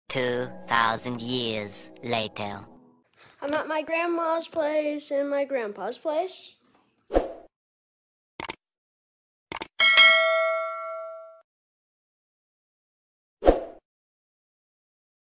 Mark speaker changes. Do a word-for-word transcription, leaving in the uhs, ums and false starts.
Speaker 1: Two thousand years later.
Speaker 2: I'm at my grandma's place and my grandpa's place.